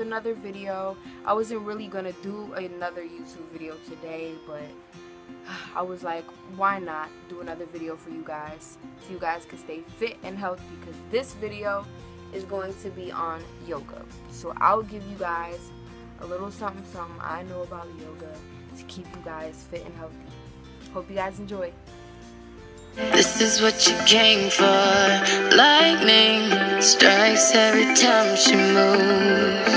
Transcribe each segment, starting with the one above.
another video. I wasn't really gonna do another YouTube video today, but I was like, why not do another video for you guys so you guys can stay fit and healthy, because this video is going to be on yoga. So I'll give you guys a little something I know about yoga to keep you guys fit and healthy. Hope you guys enjoy. This is what you came for. Lightning strikes every time she moves,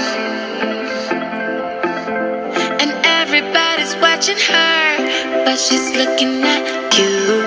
and everybody's watching her, but she's looking at you.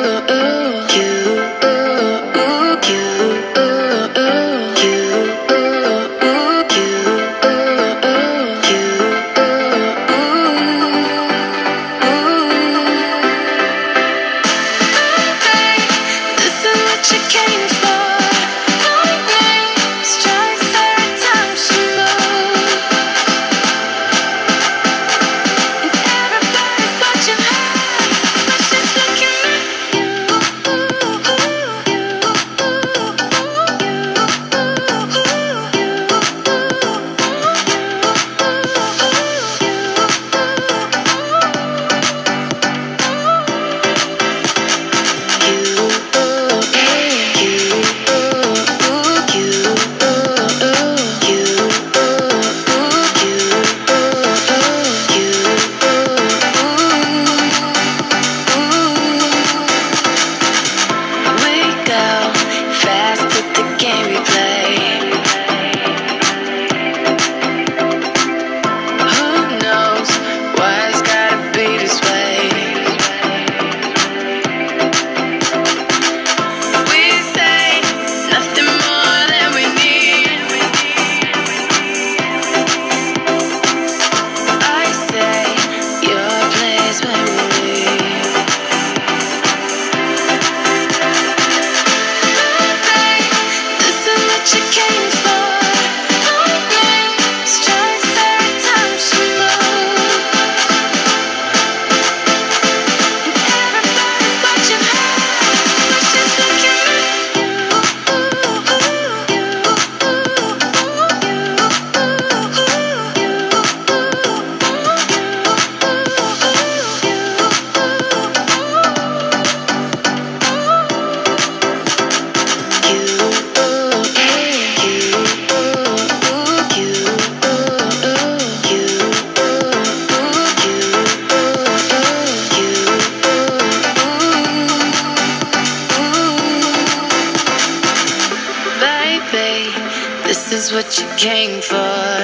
This is what you came for.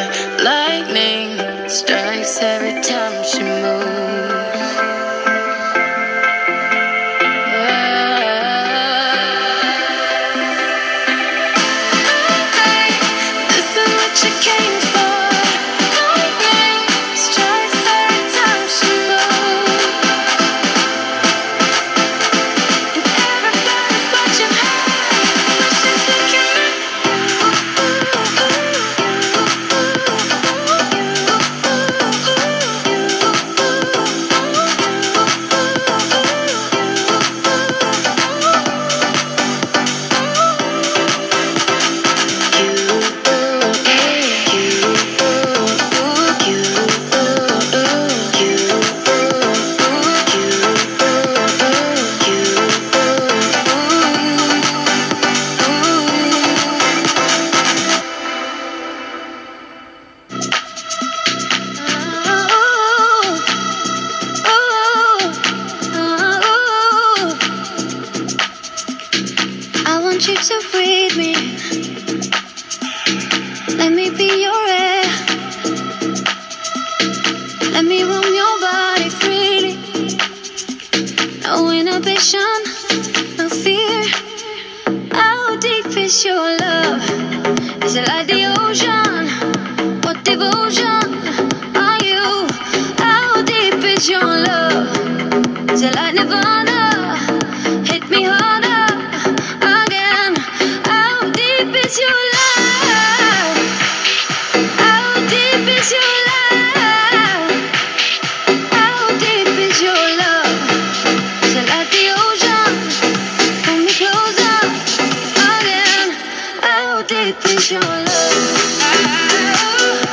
Lightning strikes every time she moves. This is what you came for. Lightning strikes every time she moves, and everybody's watching her, but she's looking at you to breathe me. Let me be your air. Let me roam your body freely. No inhibition, no fear. How deep is your love? Is it like the ocean? What devotion are you? How deep is your love? Is it like Nirvana? Hit me harder. Your love, how deep is your love? How deep is your love? Is it like the ocean? Pull me closer again. How deep is your love?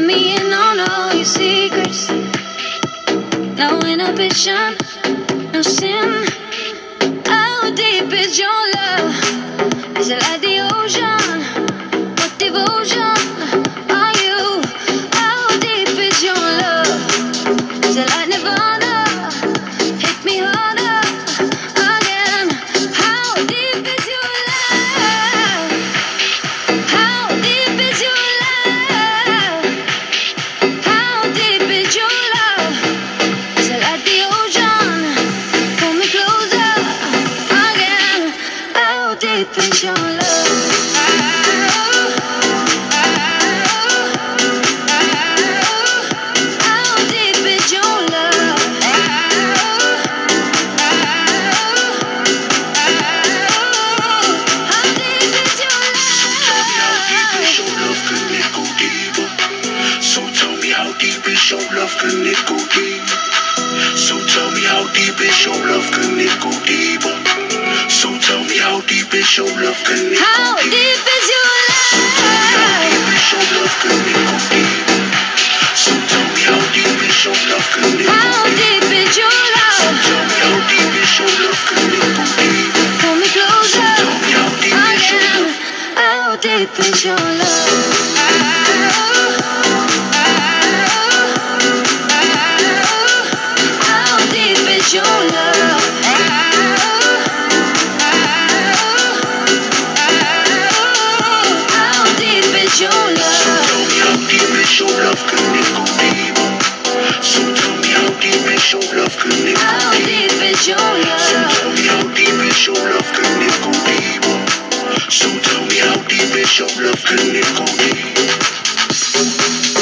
me in on all your secrets. No inhibition, no sin. How deep is your love? Is it like the ocean? What devotion are you? How deep is your love? Is it like Nirvana? Hit me harder again. How deep is your love? How deep is your love? How deep is your love? Is it like the ocean? Pull me closer again. How deep is your love? Can it go deep? So tell me how deep is your love? Can it go deeper? So tell me how deep is your love? Can it How go deep deep? is your So tell me how love? deep is your love? Can it go deep? So tell me how deep is your love? Can it go How deep? deep is your So love? tell me how deep is your love? Can it go deep? Pull me So closer tell me how deep is your again. love? How deep is your love? How deep is your love? How deep is your love? Tell me how deep is your love? Can it go deep? So tell me how deep is your love? Can it go How deep? deep is your So love? tell me how deep is your love? Can it go deep? So tell me how deep is your love? Can it go deep?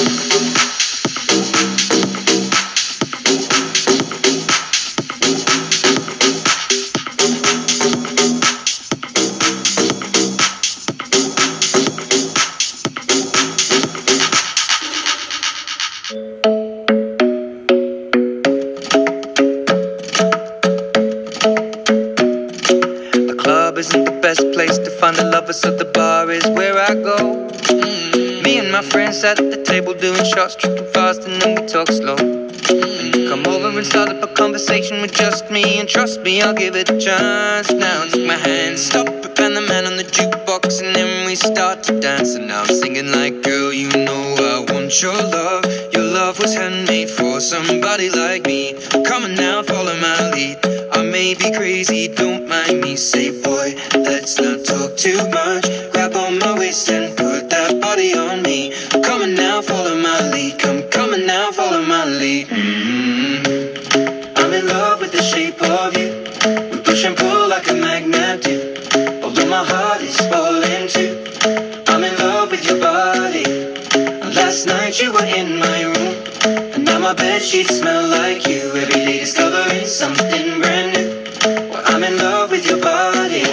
The club isn't the best place to find the lovers, so the bar is where I go. Me and my friends sat at the table doing shots, tripping fast, and then we talk slow. And you come over and start up a conversation with just me, and trust me, I'll give it a chance. Now take my hand, stop it, and the man on the jukebox, and then we start to dance. And now I'm singing like, girl, you know I want your love. Your love was handmade for somebody like me. Come on now, follow my lead. I may be crazy, don't mind me. Say, boy, let's not talk too much. Grab on my waist and put that body on me. Come on now, follow my lead. Come on now, follow my lead. I'm in love with the shape of you. We push and pull like a magnet do. Although my heart is falling too. I'm in love with your body. Last night you were in my room, and now my bedsheets smell like you. Every day discovering something brand new. Well, I'm in love with your body.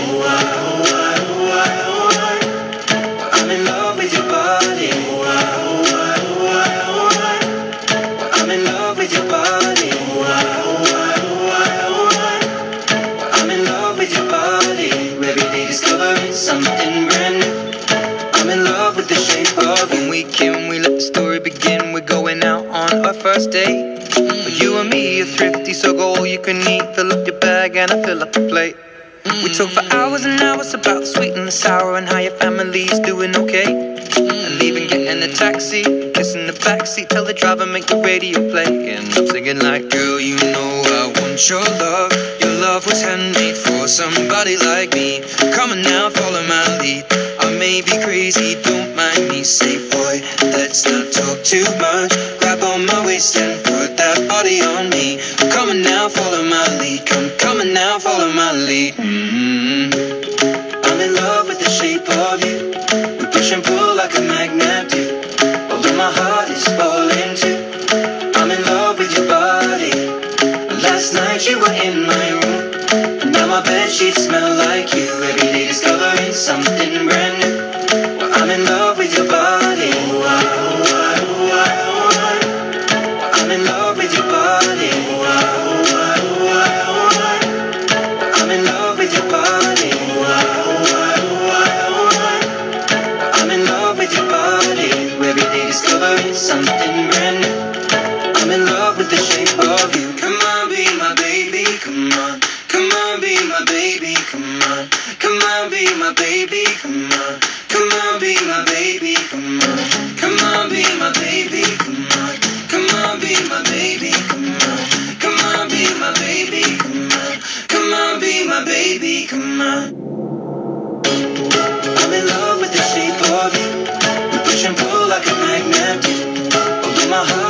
I'm in love with your body. I'm in love with your body. I'm in love with your body. Every day discovering something brand new. I'm in love with the shape of you. When we came, we let the story begin. We're going out on our first date. But you and me are thrifty, so go all you can eat. Fill up your bag and I fill up the plate. We talk for hours and hours about the sweet and the sour and how your family's doing okay. And leaving, getting a taxi, kissing the backseat, tell the driver make the radio play. And I'm singing like, girl, you know I want your love. Your love was handmade for somebody like me. Come on now, follow my lead. I may be crazy, don't mind me. Say, boy, let's not talk too much. Grab on my waist and put that body on me. Come on now, follow my lead. Come on now, follow my lead. I'm in love with the shape of you. We push and pull like a magnet do. Although my heart is falling too. I'm in love with your body. Last night you were in my room, and now my bedsheets smell like you. Every day discovering something brand new. Well, I'm in love with your body. I'm in love with your body. I'm in love with your body. I'm in love with your body. be my baby, come on. Come on, be my baby, come on. Come on, be my baby, come on. Come on, be my baby, come on. Come on, be my baby, come on. I'm in love with the shape of you. We push and pull like a magnet. Although my heart